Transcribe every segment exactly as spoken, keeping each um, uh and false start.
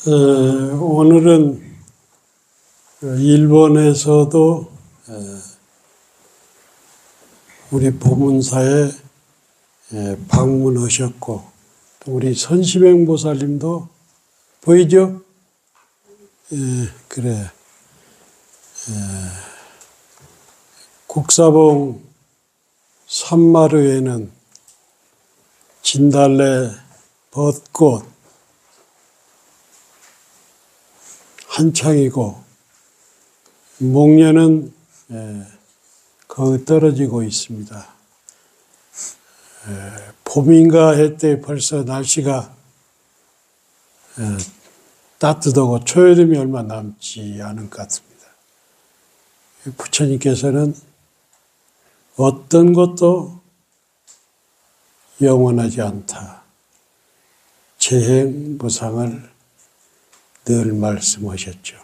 어, 오늘은 일본에서도 우리 보문사에 방문하셨고 또 우리 선심행보살님도 보이죠? 예, 그래. 예, 국사봉 산마루에는 진달래, 벚꽃 한창이고 목련은 예, 거의 떨어지고 있습니다. 예, 봄인가 했때 벌써 날씨가 예, 따뜻하고 초여름이 얼마 남지 않은 것 같습니다. 부처님께서는 어떤 것도 영원하지 않다. 재행무상을 늘 말씀하셨죠.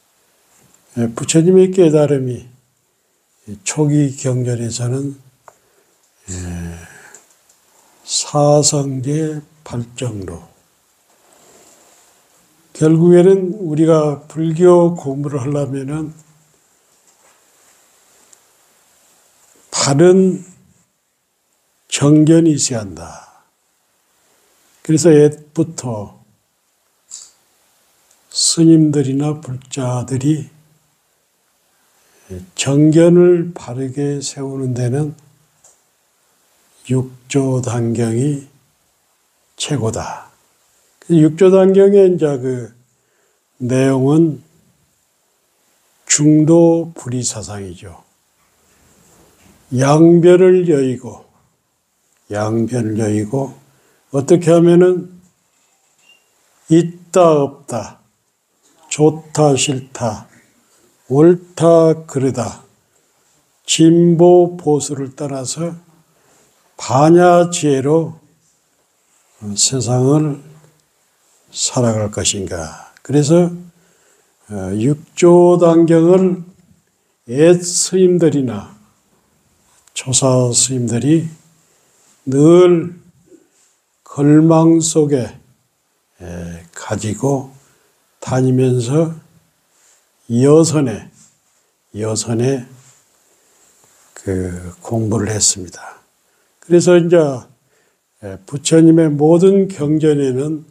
부처님의 깨달음이 초기 경전에서는 사성제 발정로, 결국에는 우리가 불교 공부를 하려면은 바른 정견이 있어야 한다. 그래서 옛부터 스님들이나 불자들이 정견을 바르게 세우는 데는 육조단경이 최고다. 육조단경의 이제 그 내용은 중도 불이사상이죠. 양변을 여의고, 양변을 여의고, 어떻게 하면은 있다, 없다, 좋다, 싫다, 옳다, 그르다, 진보, 보수를 따라서 반야지혜로 세상을 살아갈 것인가. 그래서 육조단경을 옛 스님들이나 조사 스님들이 늘 걸망 속에 가지고 다니면서 여선에, 여선에 그 공부를 했습니다. 그래서 이제 부처님의 모든 경전에는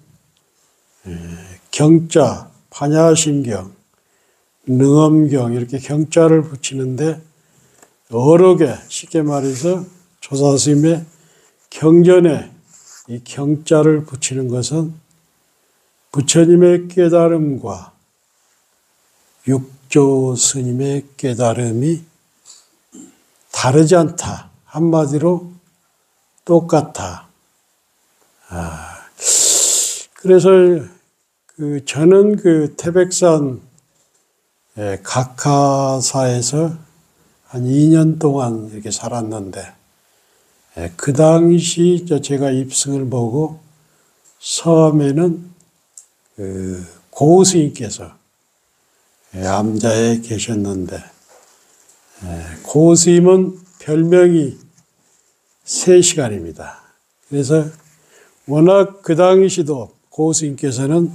경자, 반야심경, 능엄경 이렇게 경자를 붙이는데 여러 개, 쉽게 말해서 조사스님의 경전에 이 경자를 붙이는 것은 부처님의 깨달음과 육조 스님의 깨달음이 다르지 않다. 한마디로 똑같아. 아, 그래서 그 저는 그 태백산 각하사에서 한 이 년 동안 이렇게 살았는데 그 당시 제가 입승을 보고 처음에는 그 고 스님께서 암자에 계셨는데 고 스님은 별명이 세 시간입니다. 그래서 워낙 그 당시도 고 스님께서는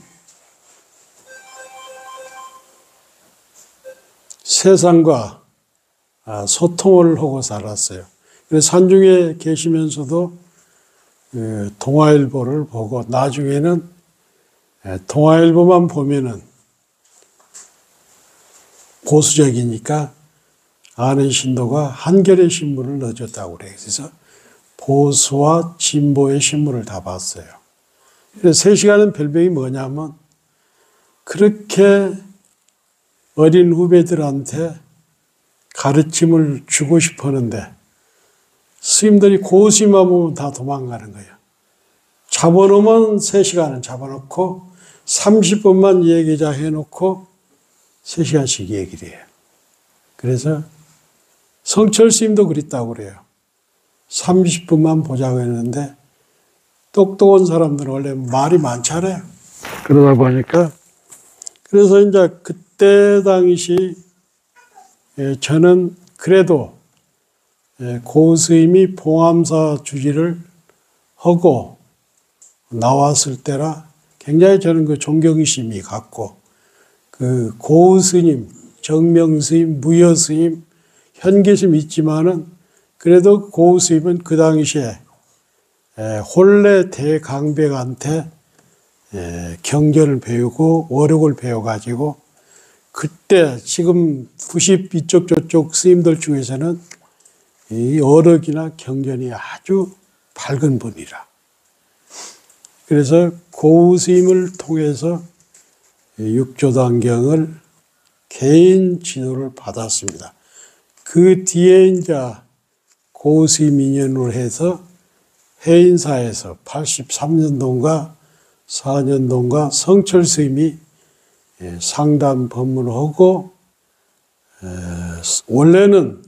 세상과 소통을 하고 살았어요. 그래서 산중에 계시면서도 동아일보를 보고 나중에는 동아일보만 보면은 보수적이니까 아는 신도가 한겨레 신문을 넣어줬다고 그래요. 그래서 보수와 진보의 신문을 다 봤어요. 그래서 세 시간은 별명이 뭐냐면 그렇게 어린 후배들한테 가르침을 주고 싶었는데 스님들이 고스님만 보면 다 도망가는 거예요. 잡아놓으면 세 시간은 잡아놓고 삼십 분만 얘기자 해놓고 세 시간씩 얘기를 해요. 그래서 성철 스님도 그랬다고 그래요. 삼십 분만 보자고 했는데 똑똑한 사람들은 원래 말이 많잖아요. 그러다 보니까 그래서 이제 그때 당시 저는 그래도 고 스님이 봉암사 주지를 하고 나왔을 때라 굉장히 저는 그 존경심이 갔고, 그 고 스님, 정명 스님, 무여 스님, 현 계심 있지만은 그래도 고 스님은 그 당시에 혼례 대강백한테 경전을 배우고 어록을 배워가지고 그때 지금 구십 이쪽 저쪽 스님들 중에서는 이 어록이나 경전이 아주 밝은 분이라. 그래서 고 스님을 통해서 육조단경을 개인 지도를 받았습니다. 그 뒤에 이제 고 스님 인연으로 해서 해인사에서 팔십삼 년도인가 사 년도인가 성철 스님이 상담 법문을 하고, 원래는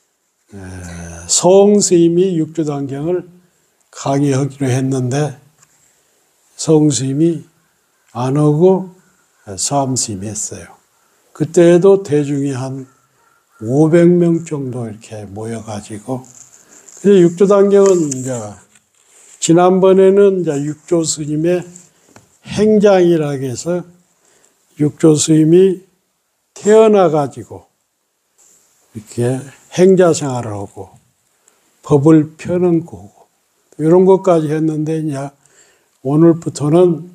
서홍 스님이 육조단경을 강의하기로 했는데 서홍 스님이 안 하고 서암 스님이 했어요. 그때에도 대중이 한 오백 명 정도 이렇게 모여가지고, 그래서 육조단경은 이제 지난번에는 이제 육조 스님의 행장이라 해서 육조 스님이 태어나가지고 이렇게 행자 생활을 하고 법을 펴는 거고 이런 것까지 했는데, 이제 오늘부터는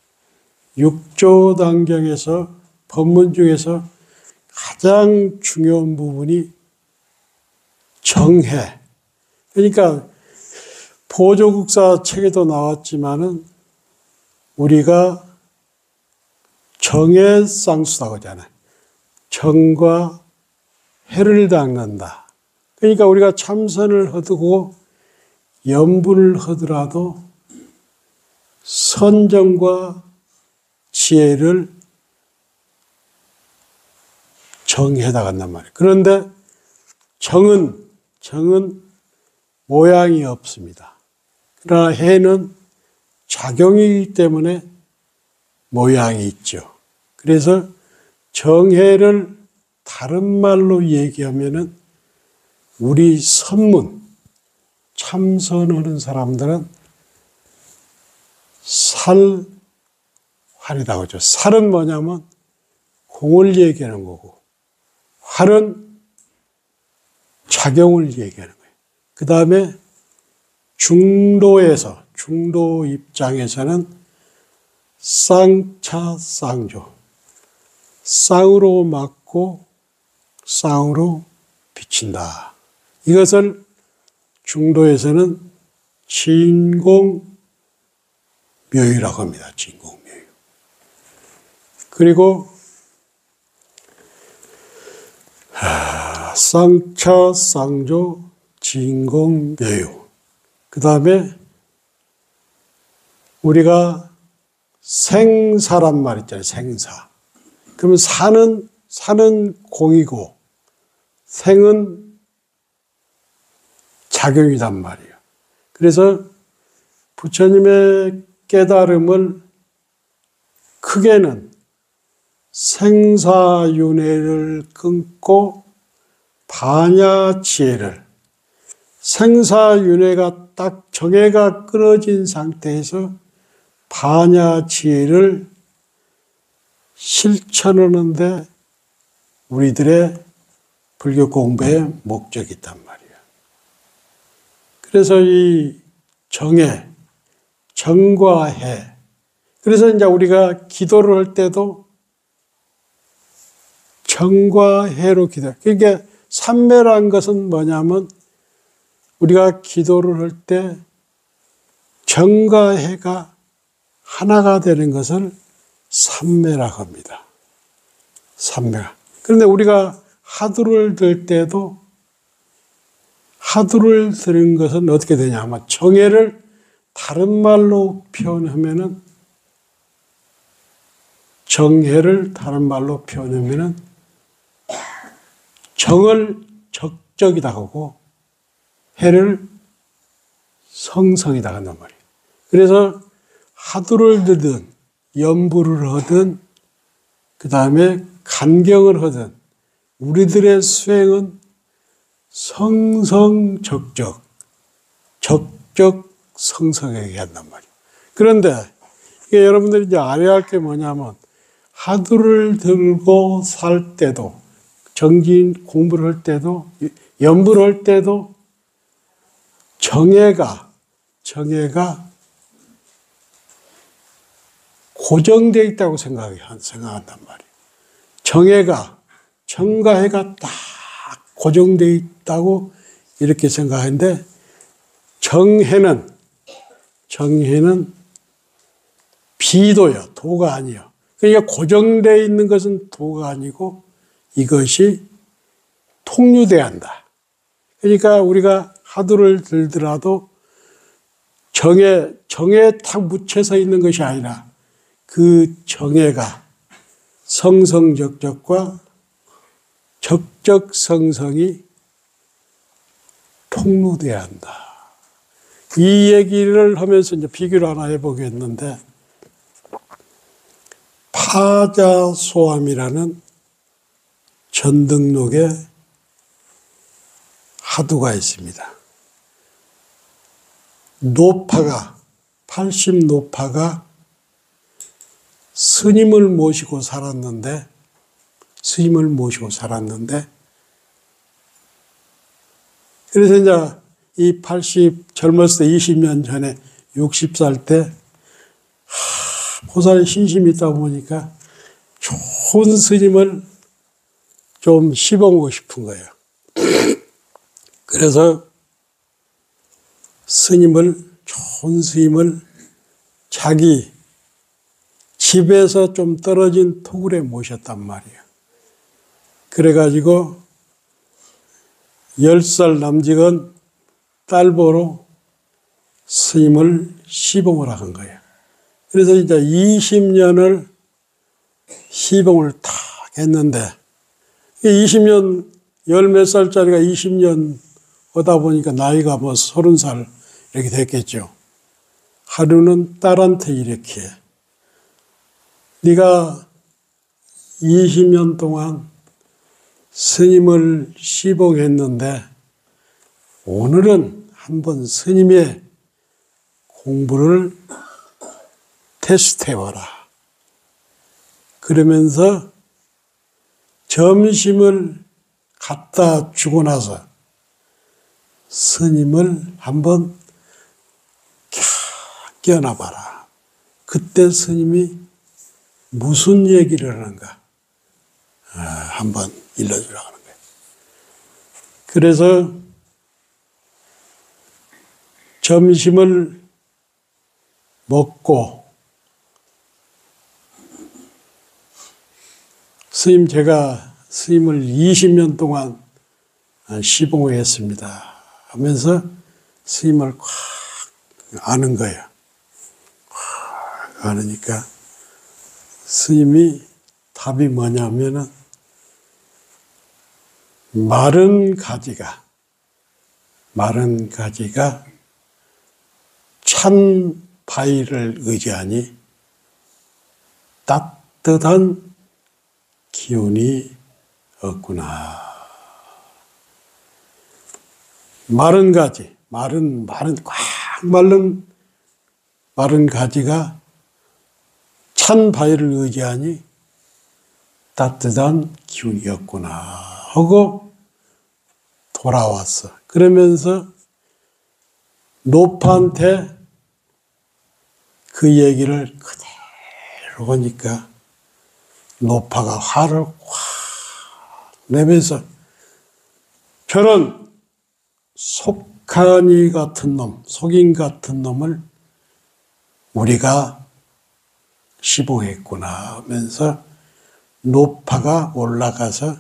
육조단경에서 법문 중에서 가장 중요한 부분이 정해. 그러니까 보조국사 책에도 나왔지만은 우리가 정해쌍수다고 하잖아요. 정과 해를 닦는다. 그러니까 우리가 참선을 하고 염불을 하더라도 선정과 지혜를 정해다 간단 말이에요. 그런데 정은, 정은 모양이 없습니다. 그러나 해는 작용이기 때문에 모양이 있죠. 그래서 정해를 다른 말로 얘기하면은 우리 선문, 참선하는 사람들은 살, 활이라고 하죠. 살은 뭐냐면 공을 얘기하는 거고, 활은 작용을 얘기하는 거예요. 그 다음에 중도에서, 중도 입장에서는 쌍차 쌍조, 쌍으로 맞고 쌍으로 비친다. 이것을 중도에서는 진공묘유라고 합니다. 진공묘유. 그리고 하, 쌍차 쌍조 진공묘유. 그 다음에 우리가 생사란 말 있잖아요. 생사. 그러면 사는, 사는 공이고 생은 작용이란 말이에요. 그래서 부처님의 깨달음을 크게는 생사윤회를 끊고 반야지혜를, 생사윤회가 딱 정해가 끊어진 상태에서 반야지혜를 실천하는데 우리들의 불교 공부의 목적이 있단 말이에요. 그래서 이 정해, 정과 해. 그래서 이제 우리가 기도를 할 때도 정과 해로 기도. 그러니까 삼매란 것은 뭐냐면 우리가 기도를 할 때 정과 해가 하나가 되는 것을 삼매라고 합니다. 삼매가. 그런데 우리가 하두를 들 때도 하두를 드는 것은 어떻게 되냐면 정해를 다른 말로 표현하면은 정해를 다른 말로 표현하면은 정을 적적이다 하고 해를 성성이다 한단 말이에요. 그래서 하두를 드든 염불을 하든 그 다음에 간경을 하든 우리들의 수행은 성성적적, 적적 성성하게 한단 말이에요. 그런데 그러니까 여러분들이 이제 알아야 할 게 뭐냐면 화두를 들고 살 때도 정진 공부를 할 때도 연부를 할 때도 정예가 정예가 고정되어 있다고 생각이 생각한단 말이에요. 정예가 정과 해가 딱 고정되어 있다고 이렇게 생각하는데 정해는 정해는 비도요, 도가 아니요. 그러니까 고정되어 있는 것은 도가 아니고 이것이 통류돼야 한다. 그러니까 우리가 화두를 들더라도 정에, 정에 탁 묻혀서 있는 것이 아니라 그 정에가 성성적적과 적적성성이 통로돼야 한다. 이 얘기를 하면서 이제 비교를 하나 해보겠는데, 파자소암이라는 전등록에 화두가 있습니다. 노파가, 팔십 노파가 스님을 모시고 살았는데, 스님을 모시고 살았는데, 그래서 이제 이 팔십, 젊었을 때 이십 년 전에 육십 살 때, 하, 보살에 신심이 있다 보니까 좋은 스님을 좀 씹어보고 싶은 거예요. 그래서 스님을, 좋은 스님을 자기 집에서 좀 떨어진 토굴에 모셨단 말이에요. 그래가지고 열 살 남직은 딸 보러 스님을 시봉을 한 거예요. 그래서 이제 이십 년을 시봉을 탁 했는데, 이십 년, 열 몇 살짜리가 이십 년 오다 보니까 나이가 뭐 서른 살 이렇게 됐겠죠. 하루는 딸한테 이렇게, 네가 이십 년 동안 스님을 시봉했는데 오늘은 한번 스님의 공부를 테스트해봐라. 그러면서 점심을 갖다 주고 나서 스님을 한번 껴놔봐라. 그때 스님이 무슨 얘기를 하는가 한번 일러주라고 하는 거예요. 그래서 점심을 먹고, 스님, 제가 스님을 이십 년 동안 시봉을 했습니다 하면서 스님을 꽉 아는 거예요. 꽉 아느니까 스님이 답이 뭐냐면은, 마른 가지가, 마른 가지가 찬 바위를 의지하니 따뜻한 기운이 없구나. 마른 가지, 마른, 마른, 꽉 마른, 마른 가지가 찬 바위를 의지하니 따뜻한 기운이 없구나 하고 돌아왔어. 그러면서 노파한테 그 얘기를 그대로 하니까 노파가 화를 확 내면서, 저런 속하니 같은 놈, 속인 같은 놈을 우리가 시봉했구나 하면서 노파가 올라가서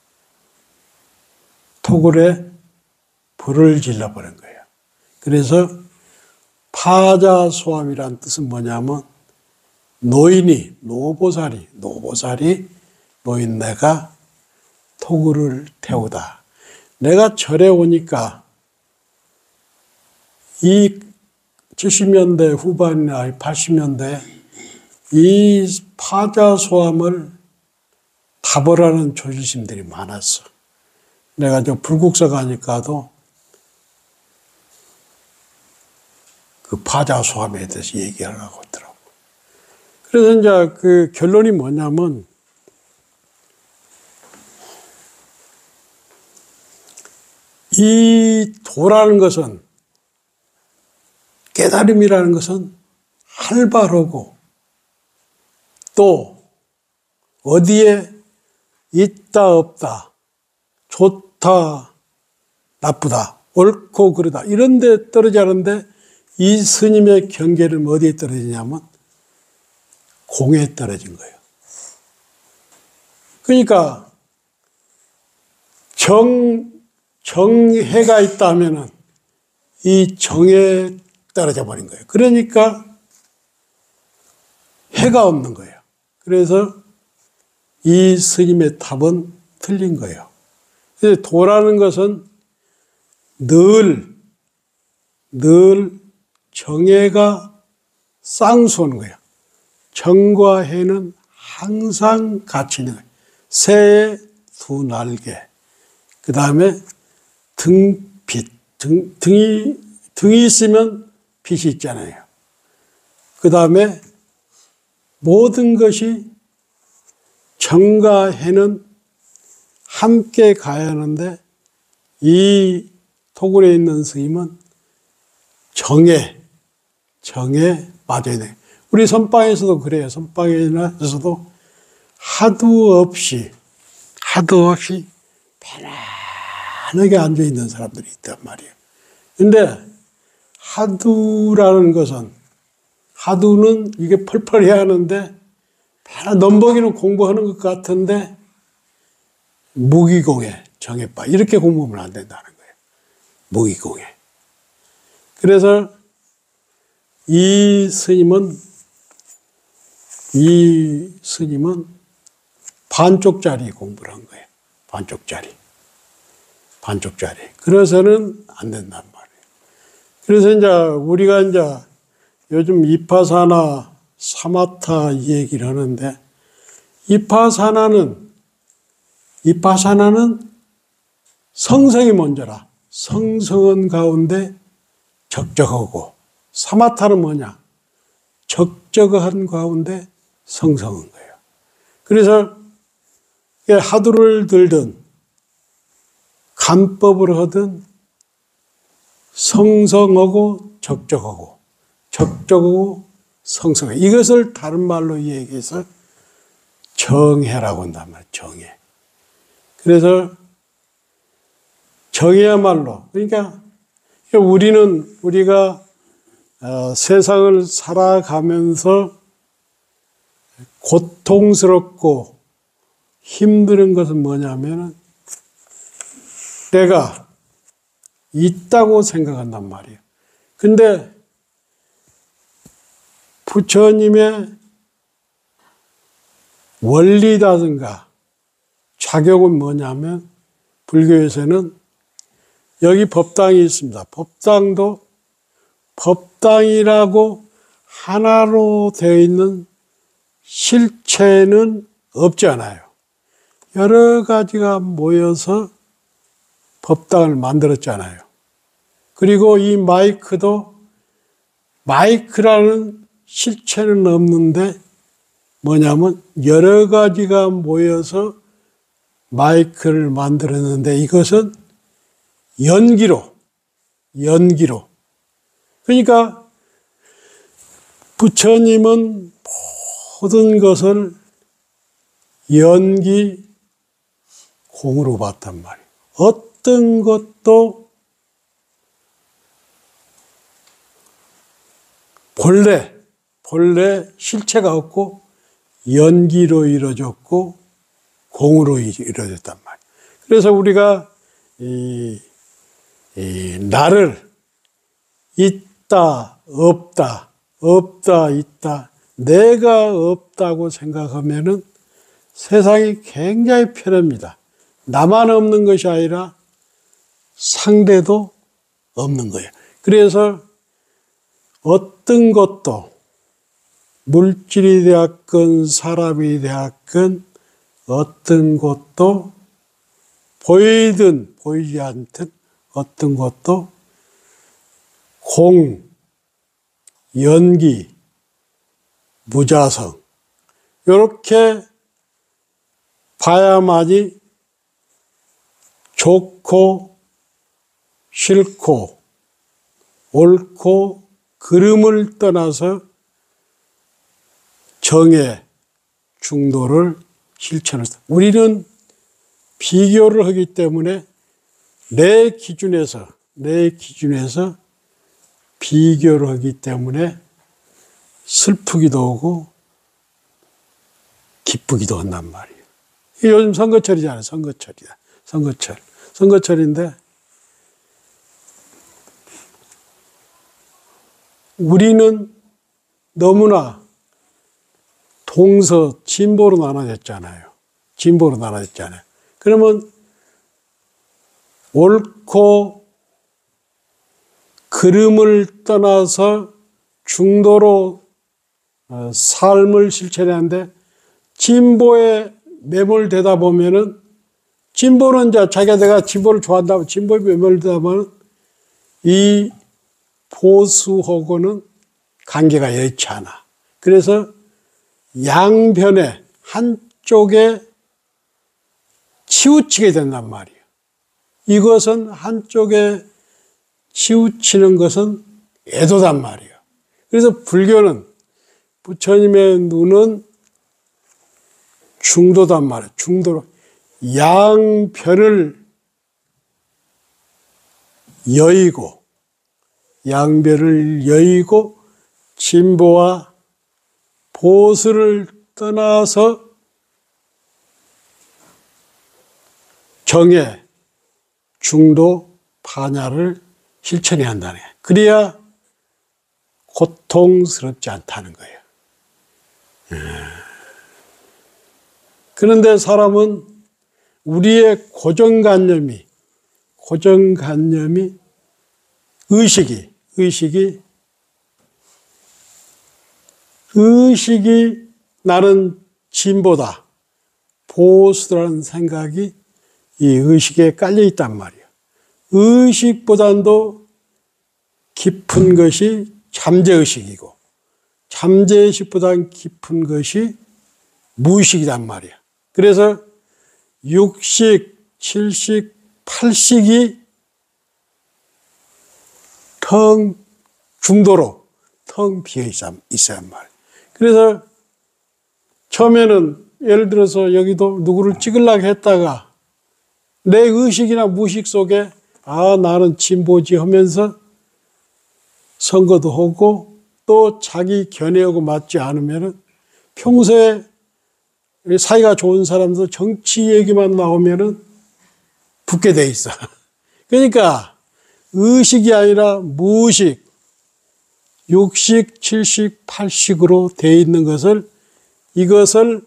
토굴에 불을 질러버린 거예요. 그래서 파자소암이란 뜻은 뭐냐면, 노인이, 노보살이, 노보살이 노인네가 토굴을 태우다. 내가 절에 오니까 이 칠십 년대 후반이나 팔십 년대 이 파자소암을 답을하는 조실심들이 많았어. 내가 저 불국사 가니까도 그 파자소암에 대해서 얘기하려고 하더라고. 그래서 이제 그 결론이 뭐냐면, 이 도라는 것은, 깨달음이라는 것은 활발하고 또 어디에 있다 없다, 좋다 나쁘다, 옳고 그르다 이런 데 떨어지지 않은데, 이 스님의 경계는 어디에 떨어지냐면 공에 떨어진 거예요. 그러니까 정, 정해가 있다면은 이 정에 떨어져 버린 거예요. 그러니까 해가 없는 거예요. 그래서 이 스님의 답은 틀린 거예요. 그래서 도라는 것은 늘, 늘 정해가 쌍수하는 거예요. 정과 해는 항상 같이 있는 거예요. 새의 두 날개, 그 다음에 등빛, 등, 등이, 등이 있으면 빛이 있잖아요. 그 다음에 모든 것이 정과 해는 함께 가야 하는데, 이 토굴에 있는 스님은 정에, 정에 빠져야 돼요. 우리 선방에서도 그래요. 선방에서도 하도 없이, 하도 없이 편안하게 앉아있는 사람들이 있단 말이에요. 근데 하두라는 것은, 하두는 이게 펄펄 해야 하는데, 넘버기는 공부하는 것 같은데, 무기공에, 정에 빠. 이렇게 공부하면 안 된다는 거예요. 무기공에. 그래서 이 스님은, 이 스님은 반쪽짜리 공부를 한 거예요. 반쪽짜리. 반쪽짜리. 그래서는 안 된단 말이에요. 그래서 이제 우리가 이제 요즘 이파사나 사마타 이 얘기를 하는데, 이파사나는, 이파사나는 성성이 먼저라. 성성은 가운데 적적하고, 사마타는 뭐냐? 적적한 가운데 성성한 거예요. 그래서 하두를 들든 간법을 하든 성성하고 적적하고, 적적하고 성성해. 이것을 다른 말로 얘기해서 정해라고 한단 말이에요. 정해. 그래서 정해야말로, 그러니까 우리는, 우리가 어, 세상을 살아가면서 고통스럽고 힘든 것은 뭐냐면은 내가 있다고 생각한단 말이에요. 근데 부처님의 원리라든가 자격은 뭐냐면, 불교에서는 여기 법당이 있습니다. 법당도 법당이라고 하나로 되어 있는 실체는 없지 않아요. 여러 가지가 모여서 법당을 만들었잖아요. 그리고 이 마이크도 마이크라는 실체는 없는데 뭐냐면 여러 가지가 모여서 마이크를 만들었는데, 이것은 연기로, 연기로. 그러니까 부처님은 모든 것을 연기 공으로 봤단 말이에요. 어떤 것도 본래, 본래 실체가 없고 연기로 이루어졌고 공으로 이루어졌단 말이에요. 그래서 우리가 이, 이 나를 있다, 없다, 없다, 있다, 내가 없다고 생각하면은 세상이 굉장히 편합니다. 나만 없는 것이 아니라 상대도 없는 거예요. 그래서 어떤 것도 물질이 되었건 사람이 되었건 어떤 것도 보이든 보이지 않든 어떤 것도 공, 연기, 무자성 이렇게 봐야만이 좋고 싫고 옳고 그름을 떠나서 정의, 중도를 실천을 했다. 우리는 비교를 하기 때문에 내 기준에서, 내 기준에서 비교를 하기 때문에 슬프기도 하고 기쁘기도 한단 말이에요. 요즘 선거철이잖아요. 선거철이다. 선거철. 선거철인데 우리는 너무나 동서, 진보로 나눠졌잖아요. 진보로 나눠졌잖아요. 그러면 옳고 그름을 떠나서 중도로 삶을 실천하는데 진보에 매몰되다 보면은 진보는 이제 자기가 내가 진보를 좋아한다고 진보에 매몰되다 보면 이 보수하고는 관계가 여의치 않아. 그래서 양변에 한쪽에 치우치게 된단 말이에요. 이것은 한쪽에 치우치는 것은 애도단 말이에요. 그래서 불교는 부처님의 눈은 중도단 말이에요. 중도로 양변을 여의고 양변을 여의고 진보와 보수를 떠나서 정의, 중도, 반야를 실천해야 한다네. 그래야 고통스럽지 않다는 거예요. 그런데 사람은 우리의 고정관념이, 고정관념이, 의식이, 의식이, 의식이 나는 진보다, 보수라는 생각이 이 의식에 깔려 있단 말이에요. 의식보다도 깊은 것이 잠재의식이고, 잠재의식보다 깊은 것이 무의식이란 말이에요. 그래서 육식, 칠식, 팔식이 텅 중도로 텅 비어 있어야 한 말이에요. 그래서 처음에는 예를 들어서 여기도 누구를 찍으려고 했다가 내 의식이나 무의식 속에 아 나는 진보지 하면서 선거도 하고 또 자기 견해하고 맞지 않으면은 평소에 사이가 좋은 사람도 정치 얘기만 나오면은 붙게 돼 있어. 그러니까 의식이 아니라 무의식, 육식, 칠식, 팔식으로 돼 있는 것을 이것을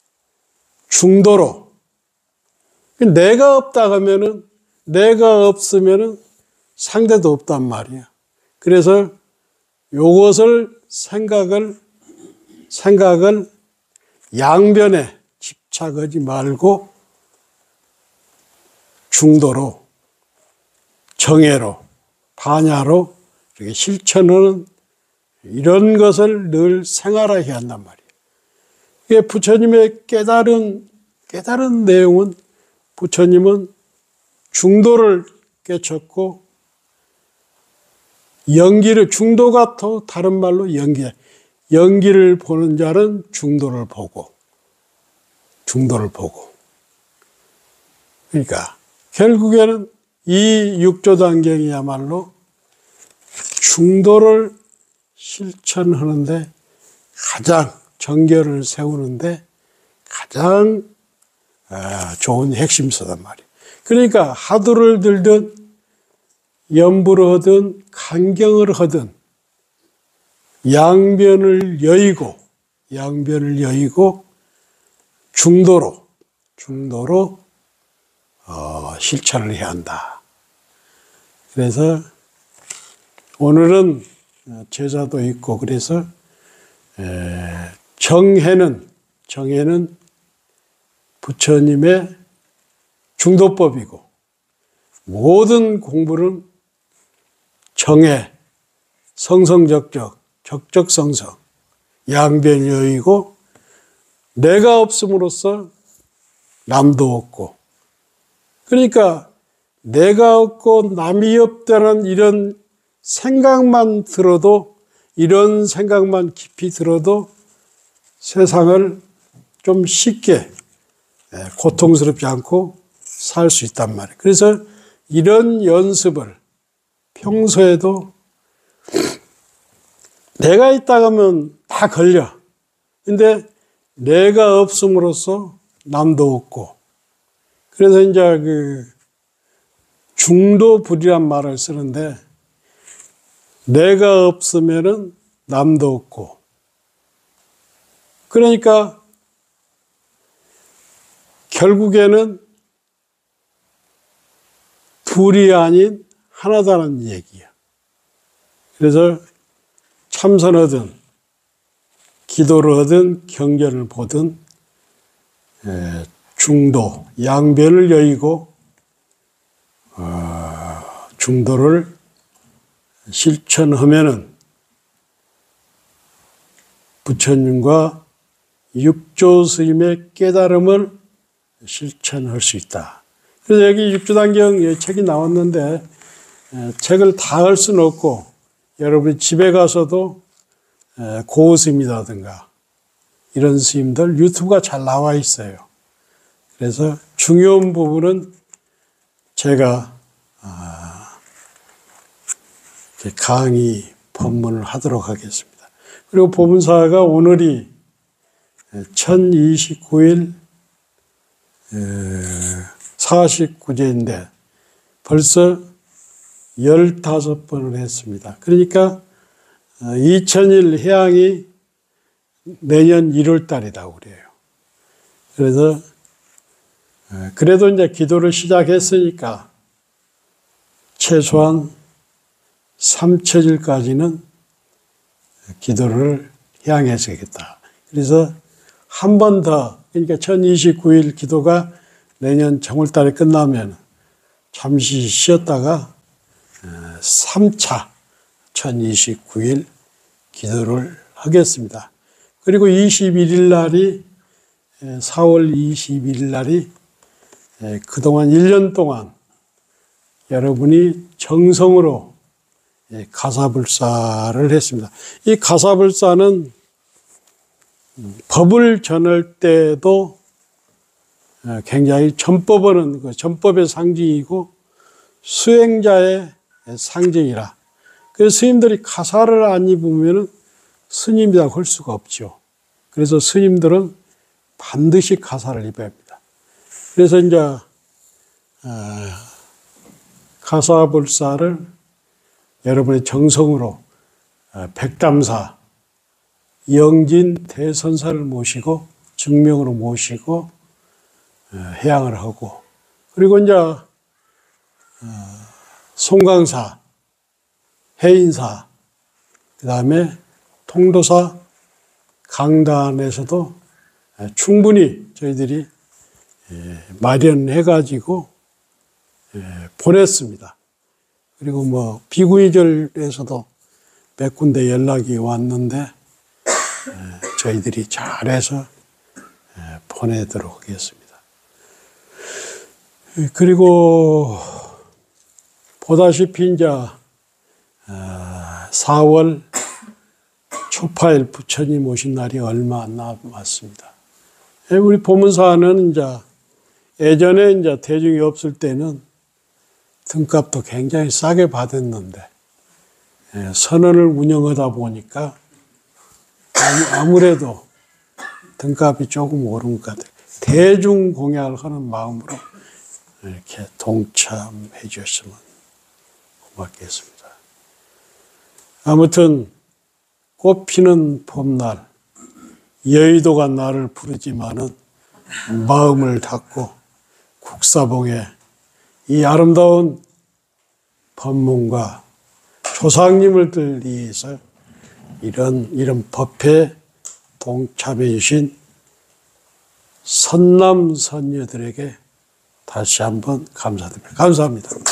중도로 내가 없다 하면은 내가 없으면은 상대도 없단 말이야. 그래서 요것을 생각을 생각을 양변에 집착하지 말고 중도로 정예로 반야로 이렇게 실천하는 이런 것을 늘 생활하게 한단 말이에요. 이게 부처님의 깨달은 깨달은 내용은 부처님은 중도를 깨쳤고 연기를 중도가 또 다른 말로 연기 연기를 보는 자는 중도를 보고 중도를 보고 그러니까 결국에는 이 육조단경이야말로 중도를 실천하는데 가장 정결을 세우는데 가장 좋은 핵심서단 말이에요. 그러니까 하두를 들든 연부를 하든 간경을 하든 양변을 여의고 양변을 여의고 중도로 중도로 어, 실천을 해야 한다. 그래서 오늘은 제자도 있고 그래서 에, 정해는 정해는 부처님의 중도법이고 모든 공부는 정해, 성성적적, 적적성성, 양변여의고 내가 없음으로써 남도 없고, 그러니까 내가 없고 남이 없다는 이런 생각만 들어도, 이런 생각만 깊이 들어도 세상을 좀 쉽게 고통스럽지 않고 살 수 있단 말이에요. 그래서 이런 연습을 평소에도 내가 있다 하면 다 걸려. 근데 내가 없음으로써 남도 없고, 그래서 이제 그 중도불이란 말을 쓰는데, 내가 없으면은 남도 없고, 그러니까 결국에는 둘이 아닌 하나다는 얘기야. 그래서 참선하든 기도를 하든 경전을 보든 중도, 양변을 여의고 중도를 실천하면은 부처님과 육조 스님의 깨달음을 실천할 수 있다. 그래서 여기 육조단경 책이 나왔는데, 책을 다 할 수는 없고 여러분이 집에 가서도 고 스님이라든가 이런 스님들 유튜브가 잘 나와 있어요. 그래서 중요한 부분은 제가 강의 법문을 하도록 하겠습니다. 그리고 법문사가 오늘이 천이십구 일 사십구 제인데 벌써 열다섯 번을 했습니다. 그러니까 이천일 해양이 내년 일월 달이라고 그래요. 그래서 그래도 이제 기도를 시작했으니까 최소한 삼천일까지는 기도를 해양해야겠다. 그래서 한 번 더, 그러니까 천이십구 일 기도가 내년 정월달에 끝나면 잠시 쉬었다가 삼 차 천이십구 일 기도를 하겠습니다. 그리고 이십일 일 날이, 사월 이십일 일 날이 그동안 일 년 동안 여러분이 정성으로 가사불사를 했습니다. 이 가사불사는 법을 전할 때도 굉장히 전법은 그 전법의 상징이고 수행자의 상징이라. 그래서 스님들이 가사를 안 입으면 스님이라고 할 수가 없죠. 그래서 스님들은 반드시 가사를 입어야 합니다. 그래서 이제 가사불사를 여러분의 정성으로 백담사 영진 대선사를 모시고 증명으로 모시고 해양을 하고, 그리고 이제 송강사, 해인사, 그 다음에 통도사 강단에서도 충분히 저희들이 마련해가지고 보냈습니다. 그리고 뭐 비구이절에서도 몇 군데 연락이 왔는데 저희들이 잘해서 보내도록 하겠습니다. 그리고 보다시피 이제 사월 초파일 부처님 오신 날이 얼마 안 남았습니다. 우리 법문사는 이제 예전에 이제 대중이 없을 때는 등값도 굉장히 싸게 받았는데 선언을 운영하다 보니까 아무래도 등값이 조금 오른 것 같아요. 대중 공약을 하는 마음으로 이렇게 동참해 주셨으면 고맙겠습니다. 아무튼 꽃피는 봄날, 여의도가 나를 부르지만은 마음을 닫고 국사봉에 이 아름다운 법문과 조상님을 위해서 이런, 이런 법회에 동참해 주신 선남, 선녀들에게 다시 한번 감사드립니다. 감사합니다.